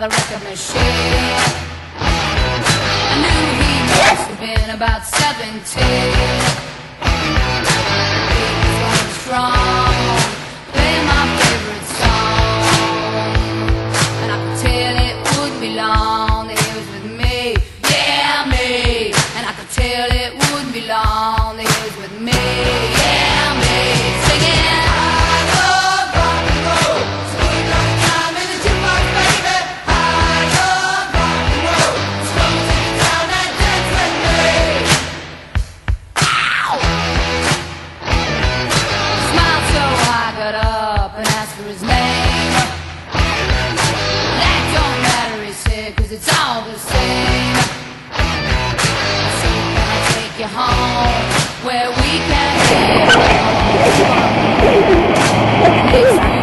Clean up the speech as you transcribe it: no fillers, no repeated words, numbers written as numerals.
the record machine. I knew he must have been about 17. He was going strong, playing my favorite song, and I could tell it wouldn't be long that he was with me, yeah, me. And I could tell it wouldn't be long that he was with me, yeah, me. Singing, I love rock and roll, so we got time in the jukebox, baby. I love rock and roll, so come take it down and dance with me. Ow! Smiled so I got up and asked for his name. That don't matter, he said, 'cause it's all the same. I said, can I take you home where we can live?